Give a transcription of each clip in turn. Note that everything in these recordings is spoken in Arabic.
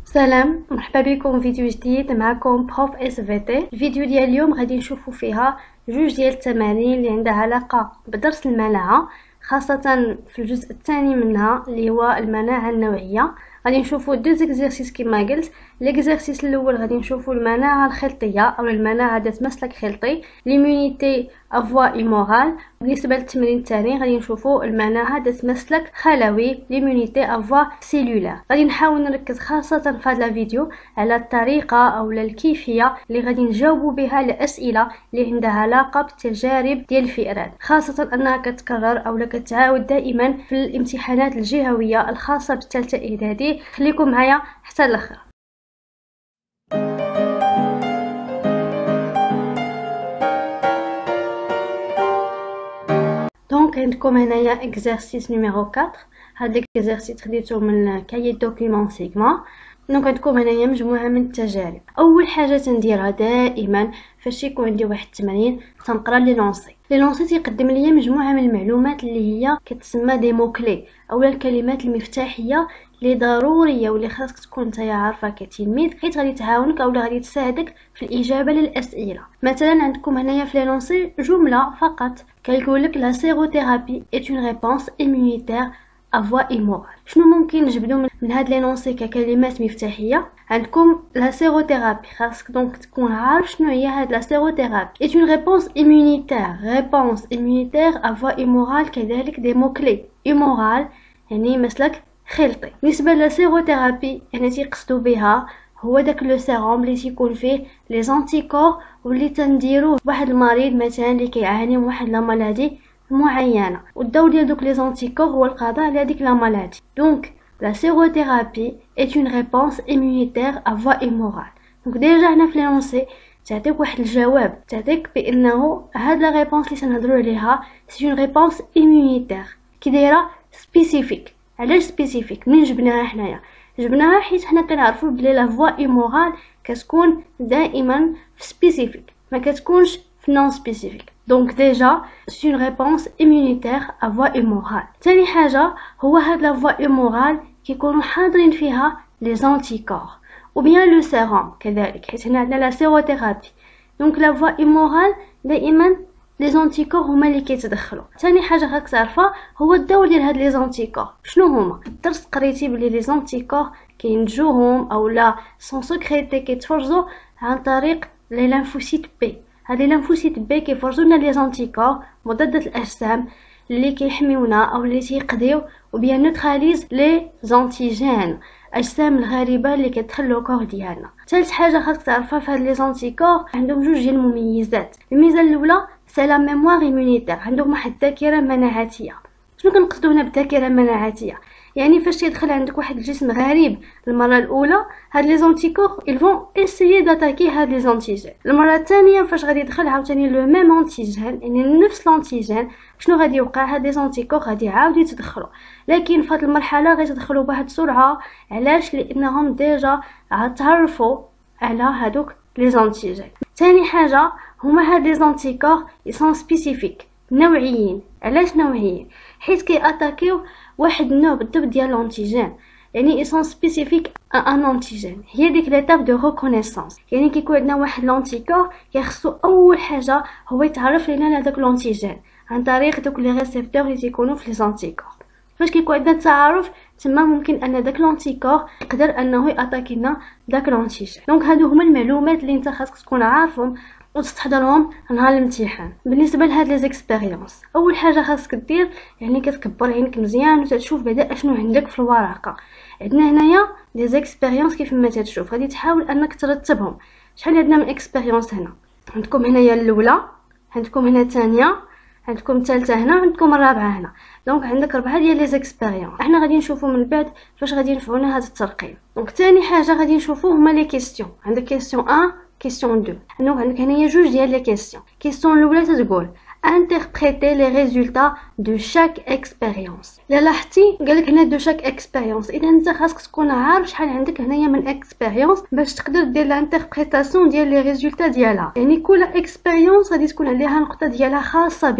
سلام، مرحبا بكم في فيديو جديد. معكم بروف اس في تي. الفيديو ديال اليوم غادي نشوفوا فيها جوج ديال التمارين اللي عندها علاقه بدرس المناعه، خاصه في الجزء الثاني منها اللي هو المناعه النوعيه. غادي نشوفوا دو زيكزيرسيس كما قلت. ليكزيرسيس الاول غادي نشوفوا المناعه الخلطيه او المناعه ذات مسلك خلطي، ليمونيتي افوا ايمورال. بالنسبه للتمرين الثاني غادي نشوفوا المناعه ذات مسلك خلوي، ليمونيتي افوا سيلولار. غادي نحاول نركز خاصه في هذا الفيديو على الطريقه او الكيفيه اللي غادي نجاوبوا بها على الاسئله اللي عندها علاقه بالتجارب ديال الفئران، خاصه انها كتكرر او كتعاود دائما في الامتحانات الجهويه الخاصه بالثالثه اعدادي. خليكم معايا حتى الاخر. دونك عندكم هنايا اكزرسيس نيميرو 4. هاد الاكزرسيس خديته من كاي دوكيومون سيغما. دونك عندكم هنايا مجموعه من التجارب. اول حاجه تنديرها دائما فاش يكون عندي واحد التمرين تنقرا لي لونسي تيقدم ليا مجموعه من المعلومات اللي هي كتسمى دي مو كلي اولا الكلمات المفتاحيه اللي ضروريه واللي خاصك تكون نتايا عارفه كتلميذ، حيت غادي تعاونك اولا غادي تساعدك في الاجابه للاسئله. مثلا عندكم هنايا في لونسي جمله فقط كيقولك لا سيروثيرابي ايت اون ريبونس ايمونيتير افوا ايمورال. شنو ممكن نجبدو من هاد لي نونسي ككلمات مفتاحيه؟ عندكم لا سيروثيرابي، خاصك دونك تكون عارف شنو هي هاد لا سيروثيرابي. ايت اون ريبونس ايمونيتير افوا ايمورال. كذلك دي مو كلي. ايمورال يعني مسلك خلطي. بالنسبه لا سيروثيرابي يعني تيقصدوا بها هو داك لو سيروم اللي تيكون فيه لي زانتيكور واللي تنديروه واحد المريض مثلا اللي كيعاني من واحد لا مالادي معينه، والدور ديال دوك لي زانتيكور هو القضاء على هذيك لا مالادي. دونك لا سيروثيرابي ايت اون ريبونس ايمونيتير افوا ايمورال. دونك ديجا هنا في لونسي تعطيك واحد الجواب، تعطيك بانه هاد لا ريبونس اللي تنهضروا عليها سي اون ريبونس ايمونيتير كي دايره سبيسيفيك. علاش سبيسيفيك؟ منين جبناها حنايا؟ جبناها حيت حنا كنعرفوا بلي لا فوا ايمورال كتكون دائما في سبيسيفيك، ما كتكونش في نون سبيسيفيك. دونك ديجا سي اون ريبونس ايمونيتير افوا ايمورال. ثاني حاجه هو هاد لا فوا ايمورال كيكونوا حاضرين فيها لي زانتيكور او بيان لو سيروم كذلك، حيت هنا عندنا لا سيروثيرابي. دونك لا فوا ايمورال دائما لي زانتيكور هما اللي كيتدخلوا. ثاني حاجه خاصك تعرفها هو الدور ديال هاد لي زانتيكور. شنو هما؟ الدرس قريتي بلي لي زانتيكور كينتجوهم اولا سون سكريتي كيتفرزوا عن طريق لي لانفوسيت بي. هاد لي لانفوسيت بي كيفرزوا لنا لي زانتيكور مضادة الاجسام اللي كيحميونا او اللي تيقضيو وبيان نوتراليز لي زانتيجين، اجسام الغريبه اللي كتدخل لو كور ديالنا. ثالث حاجه خاصك تعرفها في هاد لي زانتيكور عندهم جوج ديال المميزات. الميزه الاولى سي لا ميموار ايمونيتير، عندهم واحد الذاكره مناعتيه. شنو كنقصدوا هنا بالذاكره المناعتيه؟ يعني فاش يدخل عندك واحد الجسم غريب المره الاولى هاد لي زانتيكور ils vont essayer d'attaquer هاد لي زانتيجين. المره الثانيه فاش غادي يدخل عاوتاني لو ميم انتيجين يعني نفس الانتيجين، شنو غادي يوقع؟ هاد لي زانتيكور غادي يعاودوا يتدخلوا، لكن في هاد المرحله غيتدخلوا بواحد السرعه. علاش؟ لانهم ديجا تعرفوا على هادوك لي زانتيجين. ثاني حاجه هما هاد لي زانتيكور يسون سبيسيفيك نوعيين. علاش نوعيين؟ حيت كياتاكيو واحد النوع بالضبط ديال الانتيجين، يعني يسون سبيسيفيك ان انتيجين. هي ديك ليتاب دو ريكونيسانس، يعني كيكون عندنا واحد لانتيكور كيخصو اول حاجه هو يتعرف لينا على داك الانتيجين عن طريق دوك لي ريسبتور اللي تيكونوا في لي زانتيكور. فاش كيكون عندنا التعارف تما ممكن ان داك لانتيكور يقدر انه ياتاكينا داك الانتيجين. دونك هادو هما المعلومات اللي انت خاصك تكون عارفهم وتستحضرهم نهار الامتحان. بالنسبه لهاد لي زيكسبيريونس اول حاجه خاصك دير يعني كتكبر عينك مزيان وتشوف بعدا اشنو عندك في الورقه. عندنا هنايا لي زيكسبيريونس كيف ما تشوف غادي تحاول انك ترتبهم. شحال عندنا من اكسبيريونس هنا؟ عندكم هنايا الاولى، عندكم هنا الثانيه، عندكم الثالثه هنا، عندكم الرابعه هنا. دونك عندك 4 ديال لي زيكسبيريونس. احنا غادي نشوفوا من بعد فاش غادي ينفعونا هذا الترقيم. دونك ثاني حاجه غادي نشوفوا هما لي كيسيون. عندك كيسيون 1 كيسيون 2. عندك هنايا جوج ديال لي كيسيون. كيسيون الاولى تتقول interpréter les résultats de chaque expérience. لا لاحظتي قالك هنا دو شاك اكسبيريونس، اذا انت خاصك تكون عارف شحال عندك هنايا من اكسبيريونس باش تقدر دير لانتربريتاسيون ديال لي ريزولتا ديالها. يعني كل اكسبيريونس غادي تكون عليها نقطه ديالها خاصه بها،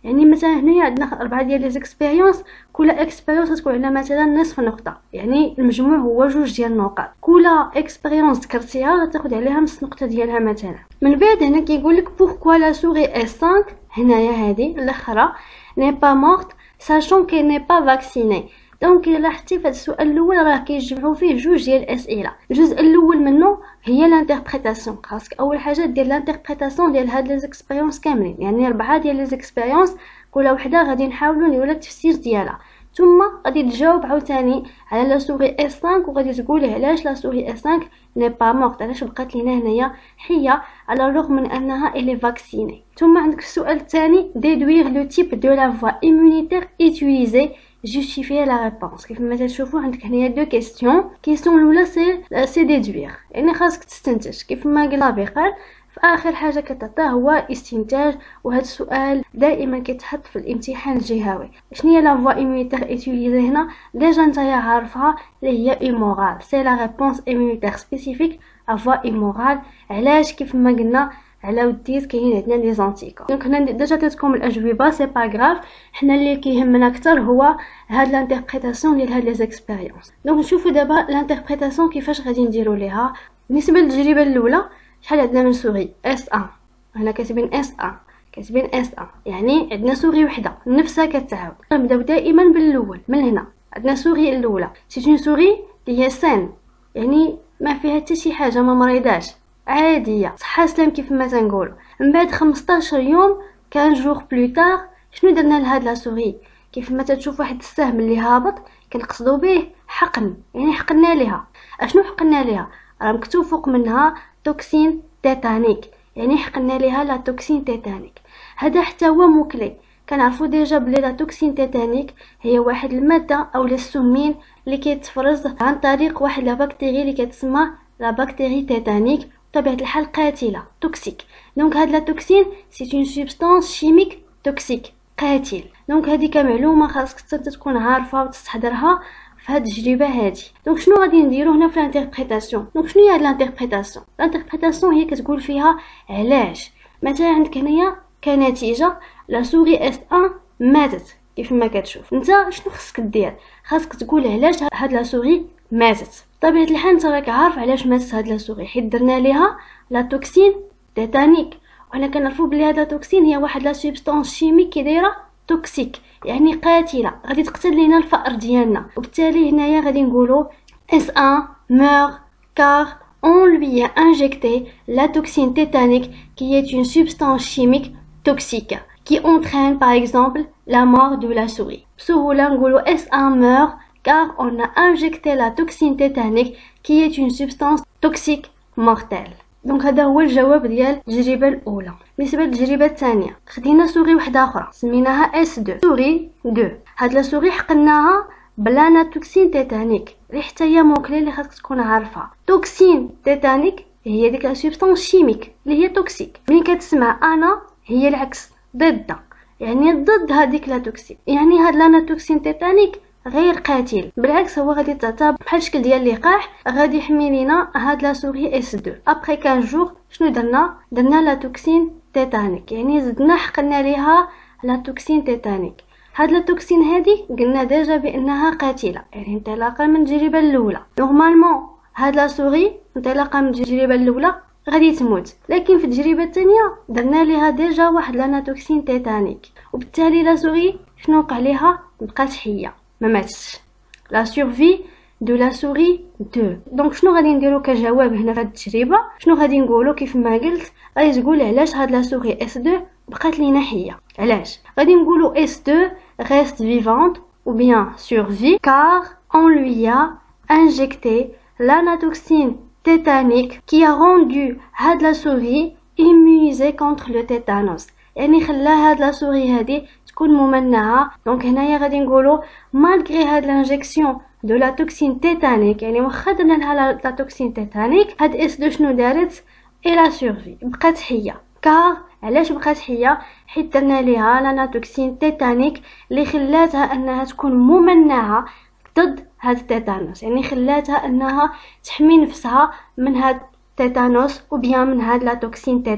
يعني مثلا هنايا عندنا 4 ديال لي زيكسبيريونس، كل اكسبيريونس تكون على مثلا نصف نقطه، يعني المجموع هو 2 ديال النقط. كل اكسبيريونس ذكرتيها غتاخد عليها نص نقطه ديالها مثلا. من بعد هنا كيقول لك بوركوا لا سوري اس 5 هنايا هذه الاخرى ني با مورت ساشون كي ني با فاكسيني. دونك الا لاحظتي في هذا السؤال الاول راه كيجمعوا فيه 2 ديال الاسئله. الجزء الاول منه هي لانتربريتاسيون، خاصك اول حاجه دير لانتربريتاسيون ديال هاد لي زيكسبيريونس كاملين، يعني 4 ديال لي زيكسبيريونس كل وحده غادي نحاولوا نديروا التفسير ديالها، ثم غادي تجاوب عاوتاني على لا سوري اس 5 وغادي تقولي علاش لا سوري اس 5 ني با مورت، علاش بقات لينا هنايا حيه على الرغم من انها الي فاكسيني. ثم عندك السؤال الثاني ديدوير لو تيب دو لا فوا ايمونيتير اوتيليزي justifier la réponse. كيف ما تشوفوا عندك هنايا دو كيسيون. كيسيون الاولى سي ديدوير، يعني خاصك تستنتج كيف ما قلنا سابقا. في اخر حاجه كتعطى هو استنتاج، وهذا السؤال دائما كيتحط في الامتحان الجهوي. شنو هي لا فوا ايمونيتير ايتيليزي هنا؟ ديجا نتايا عارفها اللي هي ايمورال، سي لا ريبونس ايمونيتير سبيسيفيك ا فوا ايمورال. علاش؟ كيف ما قلنا على وديت كاين عندنا لي زانتيكور. دونك هنا ديجا عطيتكم الاجوبه، سي با غراف. حنا اللي كيهمنا اكثر هو هاد لانتربريتاسيون ديال هاد لي زيكسبيريونس. دونك نشوفوا دابا لانتربريتاسيون كيفاش غادي نديروا ليها. بالنسبه للتجربه الاولى شحال عندنا من سوري؟ اس 1. هنا كاتبين اس 1 كاتبين اس 1، يعني عندنا سوري وحده نفسها كتعاود. نبداو دائما بالاول من هنا. عندنا سوري الاولى سي اون سوري اللي هي سان، يعني ما فيها حتى شي حاجه، ما مريضاش، عاديه، صحه سلام كيف ما تنقولوا. من بعد 15 يوم كان جوغ بلوتار شنو درنا لهاد لا سوري؟ كيف ما تشوف واحد السهم اللي هابط كنقصدوا به حقن، يعني حقنا ليها. اشنو حقنا ليها؟ راه مكتوب فوق منها توكسين تيتانيك، يعني حقنا ليها لا توكسين تيتانيك. هذا حتى هو موكلي. كنعرفوا ديجا بلي لا توكسين تيتانيك هي واحد الماده او السمين اللي كيتفرز عن طريق واحد لا بكتيري اللي كتسمى لا بكتيري تيتانيك، بطبيعه الحال قاتله، توكسيك. دونك هاد لا توكسين سي اون سوبستانس شيميك توكسيك، قاتل. دونك هذه كمعلومه خاصك تكون عارفه وتستحضرها في هاد التجربه هادي. دونك شنو غادي نديرو هنا في الانتربريتاسيون؟ دونك شنو هي هاد الانتربريتاسيون؟ الانتربريتاسيون هي كتقول فيها علاش. مثلا عندك هنايا كنتيجه لا سوري اس 1 ماتت. كيف ما كتشوف انت شنو خصك دير؟ خاصك تقول علاش هاد لا سوري ماتت. بطبيعه الحال انت راك عارف علاش ماتت هاد لا سوري، حيت درنا ليها لا توكسين تيتانيك. وحنا كنعرفوا بلي هاد لا توكسين هي واحد لا سوبستانس شيميك كي دايره توكسيك، يعني قاتله، غادي تقتل لينا الفأر ديالنا. وبالتالي هنايا غادي نقولوا S1 meurt car on lui a injecté la toxine tétanique qui est une substance chimique toxique qui entraîne par exemple la mort de la souris. بسهوله نقولوا S1 meurt car on a injecté la toxine tétanique qui est une substance toxique mortelle. دونك هذا هو الجواب ديال التجربه الاولى. بالنسبه للتجربه الثانيه خدينا سوري وحده اخرى سميناها اس 2 سوري 2. هاد لا سوري حقناها بلا توكسين تيتانيك اللي حتى هي موكلي اللي خاصك تكون عارفها. توكسين تيتانيك هي ديك لا سوبستانس شيميك اللي هي توكسيك. ملي كتسمع انا هي العكس، ضد، يعني ضد هذيك لا توكسين. يعني هاد لا توكسين تيتانيك غير قاتل، بالعكس هو غادي تعتبر بحال الشكل ديال اللقاح، غادي يحمي لينا هاد لا سوري اس 2. ابري 15 جوغ شنو درنا لا توكسين تيتانيك، يعني زدنا حقنا ليها لا توكسين تيتانيك. هاد لا توكسين هادي قلنا ديجا بانها قاتله، يعني انطلاقا من التجربه الاولى نورمالمون هاد لا سوري انطلاقا من التجربه الاولى غادي تموت، لكن في التجربه الثانيه درنا ليها ديجا واحد لا توكسين تيتانيك، وبالتالي لا سوري شنو وقع ليها؟ بقات حيه ما ماتش. لا سورفي دو لا سوري 2. دونك شنو غادي نديرو كجواب هنا في هاد التجربه؟ شنو غادي نقولو؟ كيف ما قلت غادي تقول علاش هاد لا سوري اس 2 بقات لينا حيه. علاش؟ غادي نقولو اس 2 reste vivante ou bien survit car on lui a injecté l'anatoxine tétanique qui a rendu هاد لا سوري immunisée contre le tétanos، يعني خلا هاد لا سوري هادي تكون ممنعه. دونك هنايا غادي نقولوا مالغري هاد لانجيكسيون دو لا توكسين تيتانيك، يعني واخا درنا لها لا توكسين تيتانيك هاد اس 2 شنو دارت؟ الى سورفي، بقات حيه. كار علاش بقات حيه؟ حيت درنا ليها لا توكسين تيتانيك اللي خلاتها انها تكون ممنعه ضد هاد التيتانوس، يعني خلاتها انها تحمي نفسها من هاد التيتانوس وبيان من هاد لا توكسين تيتانيك.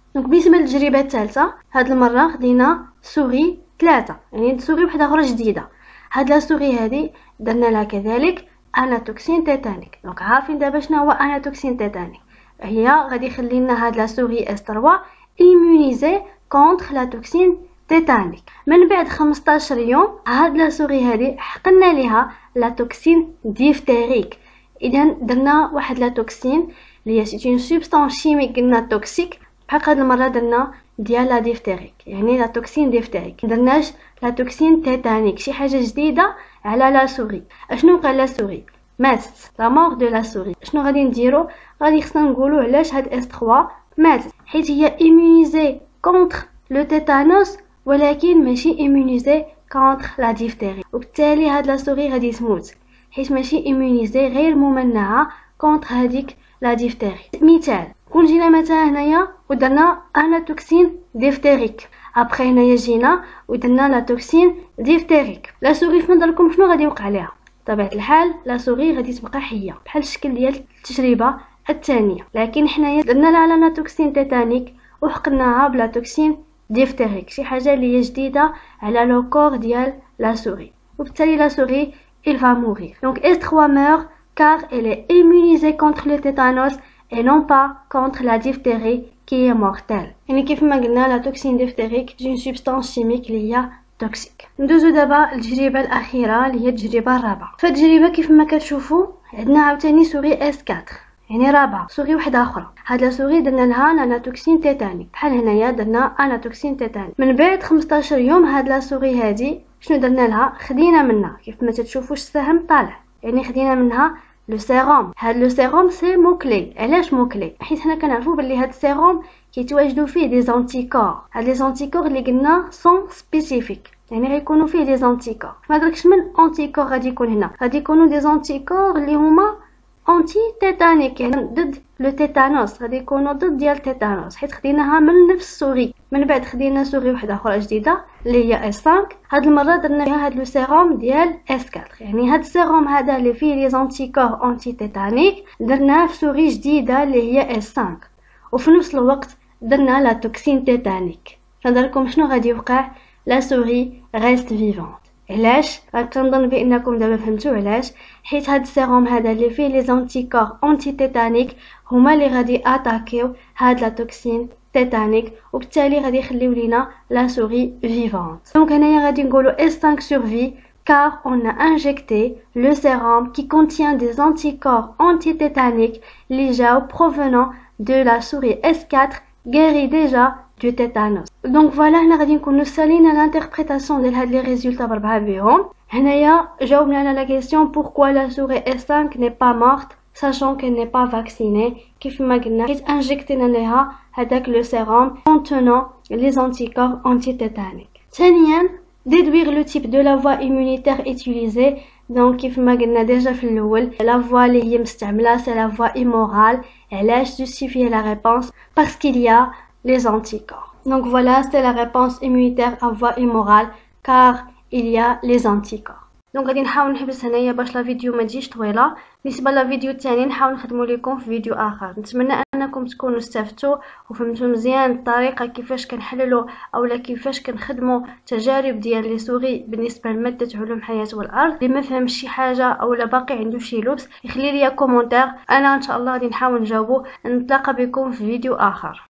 دونك بالنسبه للتجربه الثالثه، هاد المره خدينا سوري 3، يعني سوري وحده اخرى جديده. هاد لا سوري هادي درنا لها كذلك اناتوكسين تيتانيك. دونك عارفين دابا شنو هو اناتوكسين تيتانيك؟ هي غادي يخلي لنا هاد لا سوري اس 3 ايمونيزي كونتر لا توكسين تيتانيك. من بعد 15 يوم هاد لا سوري هادي حقنا ليها لا توكسين ديفتيريك. اذا درنا واحد لا توكسين اللي هي سي اون سوبستانس شيميك قلنا توكسيك، بحال هاد المره درنا ديال لا ديفتيريك، يعني لا توكسين ديفتيريك. درناش لا توكسين تيتانيك، شي حاجه جديده على لا سوري. اشنو وقع لا سوري؟ ماتت، لا مور دو لا سوري. شنو غادي نديرو؟ غادي خصنا نقولوا علاش هاد اس 3 ماتت، حيت هي ايمونيزي كونتر لو تيتانوس ولكن ماشي ايمونيزي كونتر لا ديفتيري، وبالتالي هاد لا سوري غادي تموت حيت ماشي ايمونيزي، غير ممنعه كونتر هذيك لا ديفتيري. مثال، كون جينا مثلا هنايا ودرنا اناتوكسين ديفتيريك، ابخي هنايا جينا ودرنا لا توكسين ديفتيريك، لا سوري في نظركم شنو غادي يوقع ليها؟ بطبيعه الحال لا سوري غادي تبقى حيه بحال الشكل ديال التجربه الثانيه، لكن حنايا درنا لها اناتوكسين تيتانيك وحقناها بلا توكسين ديفتيريك، شي حاجه اللي هي جديده على لو كور ديال لا سوري، وبالتالي لا سوري il va mourir. Donc S3 meurt car elle est immunisée contre le tétanos et non pas contre la diphtérie qui est mortelle. يعني كيف ما قلنا لا توكسين ديفتيريك une substance chimique اللي هي توكسيك. ندوزو دابا التجربه الاخيره اللي هي التجربه الرابعه. فالتجربه كيف ما كتشوفوا عندنا عاوتاني سوري S4، يعني رابعه سوري وحده اخرى. هاد لا سوري درنا لها اناتوكسين تيتانيك، بحال هنايا درنا اناتوكسين تيتانيك. من بعد 15 يوم هاد لا سوري هادي شنو درنا لها؟ خدينا منها كيف ما تشوفوش السهم طالع، يعني خدينا منها لو سيروم. هاد لو سيروم سي موكلي. علاش موكلي؟ حيت حنا كنعرفوا بلي هاد السيروم كيتواجدوا فيه دي زانتيكور. هاد لي زانتيكور اللي قلنا سون سبيسيفيك، يعني غيكونوا فيه دي زانتيكور. ما دركش من انتيكور غادي يكون هنا، غادي يكونوا دي زانتيكور اللي هما انتي تيتانيك، يعني ضد لو تيتانوس، غادي يكونوا ضد ديال التيتانوس، حيت خديناها من نفس السوري. من بعد خدينا سوري وحده اخرى جديده اللي هي اس 5. هاد المره درنا فيها هاد لو سيروم ديال اس 4، يعني هاد السيروم هذا اللي فيه لي زانتيكور انتي تيتانيك درناه في سوري جديده اللي هي اس 5، وفي نفس الوقت درنا لا توكسين تيتانيك. نظركم شنو غادي يوقع؟ لا سوري ريست فيفونت. علاش؟ كنظن بانكم دابا فهمتوا علاش، حيت هاد السيروم هذا اللي فيه لي زانتيكور انتي تيتانيك هما اللي غادي اتاكيو هاد لا توكسين تيتانيك، وبالتالي غادي يخليو لينا لا سوري فيفونت. دونك هنايا غادي نقولوا S5 survit car on a injecté le sérum qui contient des anticorps antitétaniques اللي جاو provenant de la souris S4 guérie déjà du tétanos. دونك فوالا هنا غادي نكونوا سالينا لانتربريتاسيون ديال هاد لي ريزولطا بربعه بهم. هنايا جاوبنا على لا كيسيون pourquoi la souris S5 n'est pas morte sachant qu'elle n'est pas vaccinée. كيف ما قلنا حيت انجكتينا ليها هذاك لو سيروم contenant les anticorps antitétaniques. ثانيا déduire le type de la voie immunitaire utilisée. دونك كيف ما قلنا ديجا في الاول لا فوا اللي هي مستعمله سي لا فوا ايمورال. علاش؟ justifier la réponse parce qu'il y a les anticorps. Donc voilà, c'est la réponse immunitaire à voie immorale car il y a les anticorps. دونك غادي نحاول نحبس هنايا باش لا فيديو ما تجيش طويله. بالنسبه لا فيديو الثاني نحاول نخدموا لكم في فيديو اخر. نتمنى انكم تكونوا استفدتوا وفهمتوا مزيان الطريقه كيفاش كنحللوا اولا كيفاش كنخدموا تجارب ديال لي سوري بالنسبه لماده علوم حياه والارض. اللي ما فهمش شي حاجه اولا باقي عنده شي لبس يخلي لي كومونتير، انا ان شاء الله غادي نحاول نجاوبه. نتلاقى بكم في فيديو اخر.